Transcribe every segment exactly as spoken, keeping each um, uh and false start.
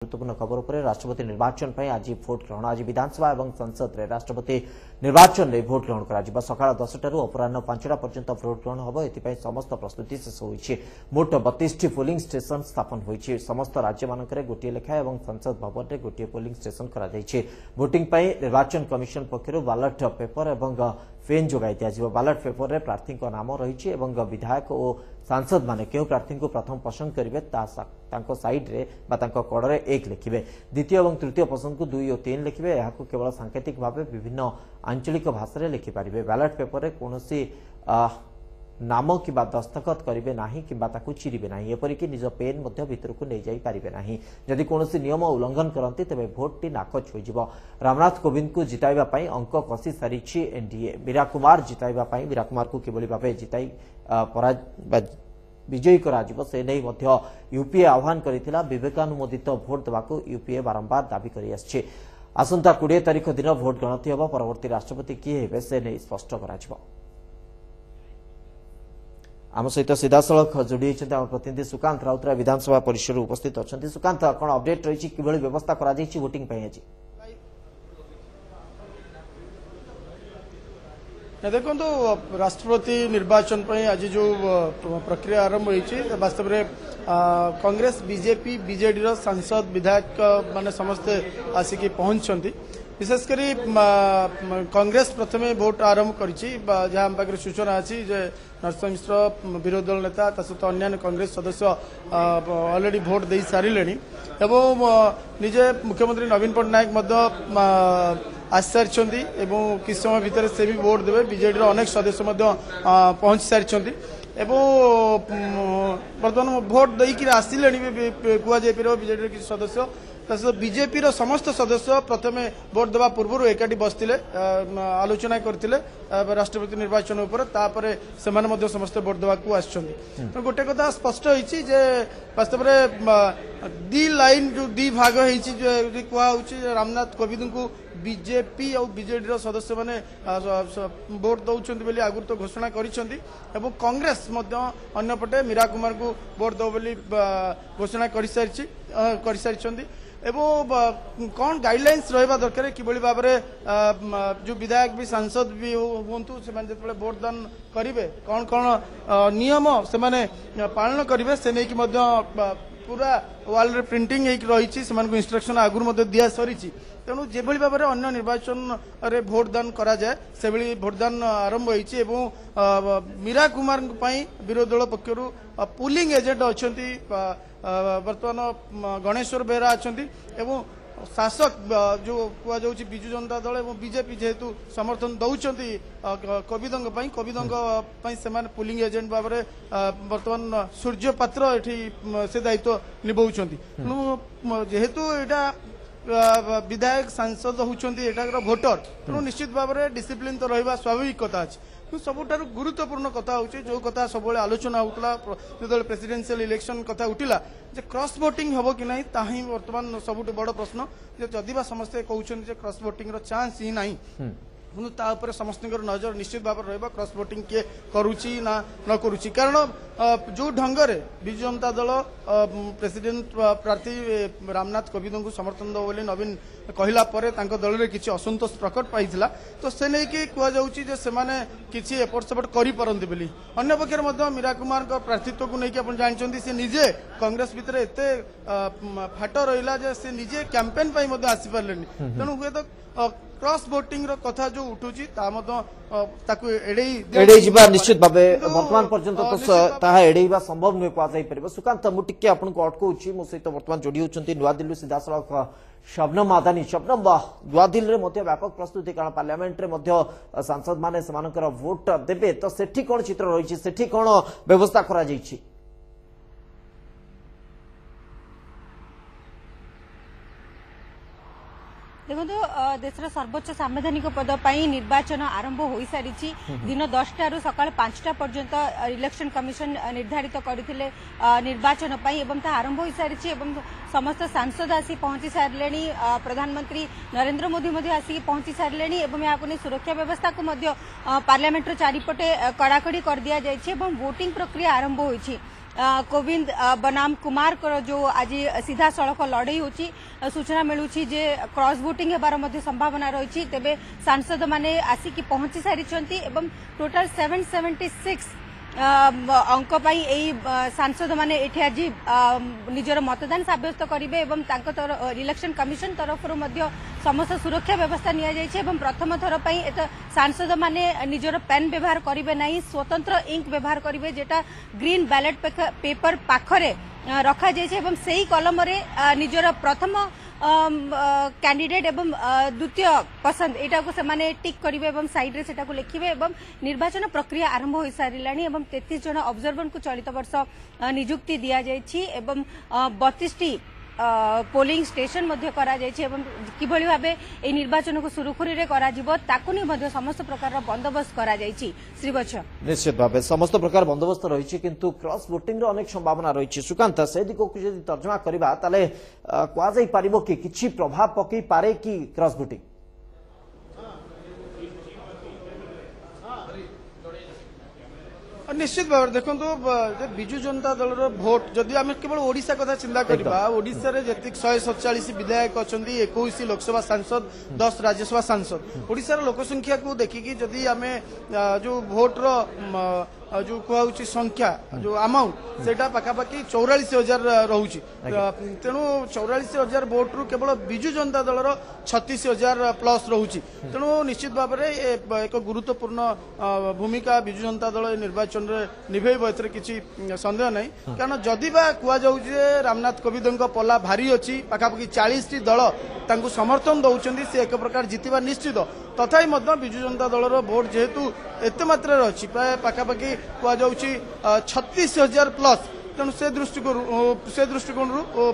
गुरुत्वपूर्ण खबर पर राष्ट्रपति निर्वाचन पर आज भोट ग्रहण आज विधानसभा और संसद में राष्ट्रपति निर्वाचन में भोट ग्रहण कर सकाल दसटा अपराह पांचटा पर्यंत भोट ग्रहण हम ए समस्त प्रस्तुति शेष होती मोट बतीस टी पोलिंग स्टेशन स्थापन होती समस्त राज्य मानक गोटे लेखाएं और संसद भवन में गोटे पोलिंग स्टेशन कर भोटिंग निर्वाचन कमिशन पक्षर बालट पेपर और पेन जोगाई दिया बालट पेपर में प्रार्थी नाम रही विधायक और सांसद माने क्यों प्रार्थी को प्रथम पसंद करेंगे साइड रे कड़े एक लिखे द्वितीय और तृतीय पसंद को दुई और तीन लिखे यह केवल सांकेतिक भाव विभिन्न आंचलिक भाषा लिखिपारे बैलेट पेपर में कौन नाम कि दस्तखत करेंगे ना कि चिरे ना एपरिक निज पेन भर को नहीं जापारे ना जदि कौन नियम उल्लंघन करती तेज भोट टी नाकच हो रामनाथ कोविंद को जिताइवाई अंक कषि सारी एनडीए मीरा कुमार जिताइवाई मीरा कुमार को किभली भाव जिताई विजयी करा से नहीं यूपीए आह्वान करथिला विवेकानुमोदित भोट देवाक यूपीए बारंबार दाबी करि आछे आसंता बीस तारीख दिन भोट गणति होब परवर्ती राष्ट्रपति किए हेबे से नहीं स्पष्ट करा आम सहित सीधासख जोड़ी होती प्रतिनिधि सुकांत राउतराय विधानसभा परिसर उपस्थित अच्छा सुकांत कौन अपडेट रही कि व्यवस्था करा वोटिंग आज देखो राष्ट्रपति निर्वाचन पर आज जो प्रक्रिया आरंभ होती वास्तव में कांग्रेस बीजेपी बीजेडी सांसद विधायक माने समस्ते आसिक पहुंचती विशेषकर कांग्रेस प्रथम भोट आरंभ कर सूचना अच्छी नरसिंह मिश्र विरोधी दल नेता सहित अन्य कांग्रेस सदस्य ऑलरेडी भोट दे सारे निजे मुख्यमंत्री नवीन पट्टनायक आसी सारी किस समय भितर से भी भोट देवे बीजेडी अनेक सदस्य पहुंच सारी बर्तमान भोट देकर आसिले कहुपर बीजेडी किसी सदस्य बीजेपी समस्त सदस्य प्रथम भोट देवा पूर्व एकाठी बसते आलोचना करते राष्ट्रपति निर्वाचन उपर से समस्त भोट देवा तो गोटे कथा स्पष्ट होती वास्तव में दी लाइन जो दी भाग कहु रामनाथ कोविंद को बीजेपी और बीजेडी सदस्य मैंने भोट दौरान आगुरी तो घोषणा कर कांग्रेस अन्यपटे मीरा कुमार को भोट दो घोषणा कर सारी एवं कौन गाइडलाइंस रहा दरकार कि भाव में जो विधायक भी सांसद भी हूँ से भोट दान करेंगे कौन कौन नियम से पालन करेंगे से नहीं पूरा वाल रे प्रिंटिंग रही इंस्ट्रक्शन आगुरी दि सरी तेणु जो भाव में अन्य निर्वाचन रे भोट दान करा जाए से भली भोट दान आरंभ होती मीरा कुमार विरोधी दल पक्षर पुलिंग एजेंट अच्छा बर्तमान गणेश्वर बेहरा अच्छा शासक जो कहु विजु जनता दल और बीजेपी जेहेतु समर्थन दौरान कविदंग कविदंग से पुलिंग एजेंट भाव में बर्तमान सूर्य पात्र ये से दायित्व निभाउछंती जेहेतु यहाँ विधायक सांसद होती भोटर तेणु निश्चित भाव में डिसिप्लिन तो रहा स्वाभाविक कथा अच्छे सबुठारु गुरुत्वपूर्ण कथा होची जो कथा सब आलोचना होता जो प्रेसिडेंशियल इलेक्शन कथा उठिला जे क्रॉस वोटिंग हम कि नहीं ताही वर्तमान सबुठ बड़ प्रश्न जदि समस्ते कहते क्रॉस वोटिंग रो चांस ही नहीं कि समस्त नजर निश्चित भाव रहा क्रॉस वोटिंग किए करुच्ची ना न करुच्ची कारण जो ढंगरे विजु जनता दल प्रेसिडेंट प्रार्थी रामनाथ कोविंद को समर्थन दो बोली नवीन कहला परे तांको दल रे किछि असंतोष प्रकट पाइथिला तो से नहीं कि कह जाउची जे सेमाने किछि एपट सेपट करि परंती बोली अन्य पक्षर मध्य मीरा कुमार का प्रार्थीत्व को लेकिन अपन जानचंती से निजे कांग्रेस भितर एते फाट रहिला जे से निजे कैंपेन पई मध्य आसी परलेनी तेणु हुए तो क्रॉस वोटिंग रो कथा जो उठुची ता मध्य ताकू एडई एडई जिबा निश्चित भाबे वर्तमान पर्यंत तो ताहा एडईबा संभव नुय पा जाई परबो सुकांत मु टिके आपन को अटकौची मो सहित वर्तमान जोडी होचंती नुआ दिल्ली सीधासळख शबनम मादानी शबनम नुआ दिल्ली रे मध्य व्यापक प्रस्तुति कारण पार्लियामेंट रे मध्य सांसद माने समानकर वोट देबे तो सेठी कोन चित्र रहिछि सेठी कोन व्यवस्था करा जाइछि देखो देशर सर्वोच्च संवैधानिक पद पर निर्वाचन आरंभ हो सारी दिन दसटारू सका पांचटा पर्यंत इलेक्शन कमिशन निर्धारित करते निर्वाचन आरंभ हो सारी समस्त सांसद आसी पहुंची सारे प्रधानमंत्री नरेंद्र मोदी आसिक पहुंची सारे यहाँ सुरक्षा व्यवस्था को पार्लियामेंट चारिपटे कड़ाकड़ी कर दि जाइए वोटिंग प्रक्रिया आरंभ होती कोविंद बनाम कुमार को जो आज सीधा सड़क लड़ई होची सूचना मिलूँ जे क्रॉस वोटिंग हेबार मध्य संभावना रही तेबे सांसद माने आसिकी पहुंची सारी टोटाल सेवन सेवेंटी सिक्स अंक सांसद माने एठी आज निजर मतदान सब्यस्त करेंगे एवं इलेक्शन कमिशन तरफ समस्त सुरक्षा व्यवस्था नि प्रथम थर पर सांसद माने निजर पेन व्यवहार करेंगे ना स्वतंत्र इंक व्यवहार करेंगे जेटा ग्रीन बैलेट पेपर पाखरे रखा जाए से ही कलम निजर प्रथम कैंडिडेट एवं द्वितीय पसंद एटा को से टिक करेंगे एवं साइड रे सेटा को लिखिबे एवं निर्वाचन प्रक्रिया आरंभ हो सारिलानी एवं तैंतीस जन ऑब्जर्वर को चलित वर्ष नियुक्ति दिया जायछि एवं बत्तीस टी पोलिंग स्टेशन मध्य करा जायछि एवं किभଳି भाबे ए निर्वाचन को सुरखुरी रे करा जिवो ताकु नि मध्य समस्त प्रकार बंदोबस्त करा जायछि श्रीवत्स निश्चित भाव समस्त प्रकार बंदोबस्त रही किंतु क्रॉस वोटिंग रो अनेक संभावना रही सुकांत से दिगो को यदि तर्जमा करबा ताले क्वा जाई पारिबो कि किछि प्रभाव पकई पारे कि क्रॉस वोटिंग निश्चित भाव देखो विजु जनता दल भोट जदि आम केवल ओडिशा कथा चिंता करवा ओडिशा रे जतिक शहे सतचाश विधायक अच्छा इक्कीस लोकसभा सांसद दस राज्यसभा सांसद ओडिशार लोकसंख्या को देखिकी जदि आम जो भोटर जो कहूँ संख्या जो अमाउंट से पाखापाखि चौरालीस हजार रोचे तेणु चौरालीस हजार भोट रु केवल विजु जनता दलर छत्तीस हजार प्लस रोचे तेणु निश्चित भाव में एक गुरुत्वपूर्ण भूमिका विजु जनता दल निर्वाचन में निभेब ए किसी सन्देह नहीं कारण जदि बा कहुजे रामनाथ कोविंद पला भारी अच्छी पाखापाखि चालीस टी दल तांकु समर्थन दौरान से एक प्रकार जितवा निश्चित तथापि विजु जनता दलर भोट जेहेतु एत मात्रा अच्छी प्राय पाखापाखि कहुच्छी छत्तीस हजार प्लस तेणु से दृष्टिकोण से दृष्टिकोण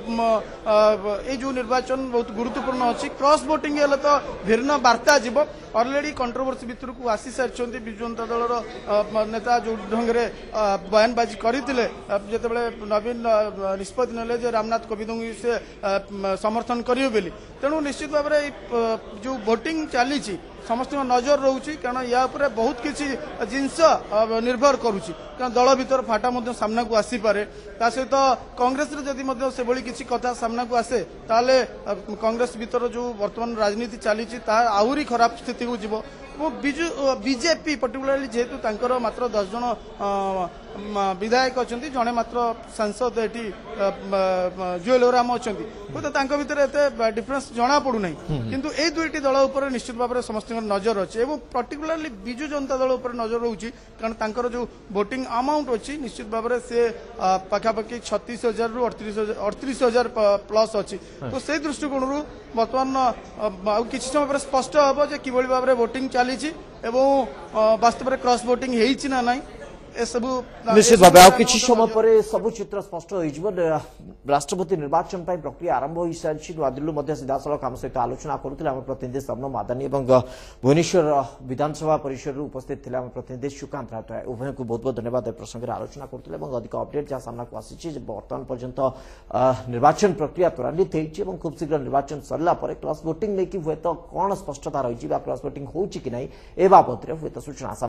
ये जो निर्वाचन बहुत गुरुत्वपूर्ण अच्छी क्रॉस वोटिंग हेल्ले तो भिन्न वार्ता जीव अलरेडी कंट्रोवर्सी भितर को आसी सारी विजु जनता दलर नेता जो ढंग से बयानबाजी करते जिते नवीन निष्पत्ति ने रामनाथ कोविंद से समर्थन करेंगे बोली तेणु निश्चित भाव में जो वोटिंग चली समस्त नजर रोचे कारण या बहुत किसी जिनस निर्भर करुच्ची कारण दल भीतर फाटा सामना को आसीपे ता सहित कांग्रेस जदि से भली किसी कथा सामना को आसे ताले कांग्रेस भीतर जो वर्तमान राजनीति चली आहरी खराब स्थिति को जीव बिजु बीजेपी पर्टिकुलरली जेहेतु तांकर मात्र दस जन विधायक अच्छा जड़े मात्र सांसद ये जुएल ओराम अच्छा तो भितर एत डिफरेन्स जना पड़ूना किंतु ए दुईटी दल उपर निश्चित भाव में समस्त नजर अच्छे और पर्टिकुलरली विजु जनता दल उपर नजर रोचे कारण तांकर जो वोटिंग अमाउंट अच्छी निश्चित भाव में से पाखापाखि छत्तीस हजार रु अड़तीस हजार प्लस अच्छी तो से दृष्टिकोण बर्तमान कि समय पर स्पष्ट हम जे कि भाव में वोटिंग चली वास्तव में क्रॉस वोटिंग है ना नहीं निश्चित भाव आ किसी समय पर सब चित्र स्पष्ट हो राष्ट्रपति निर्वाचन प्रक्रिया आरंभ हो सारी नुआदिल्ली सीधा सड़क आम सहित आलोचना करुले आम प्रतिनिधि शबनम मादानी और भुवनेश्वर विधानसभा परिसर उपस्थित थे आम प्रतिनिधि सुकांत राउतराय उभय को बहुत बहुत धन्यवाद ए प्रसंग में आलोचना करुले अधिक अपडेट जहाँ सामना को आसी बर्तमान पर्यंत निर्वाचन प्रक्रिया त्वरान्वित हो खूब शीघ्र निर्वाचन सरला क्रॉस वोटिंग लेकिन हुए तो कौन स्पष्टता रही क्रॉस वोटिंग हो कि नहीं ए बाबद हुए तो सूचना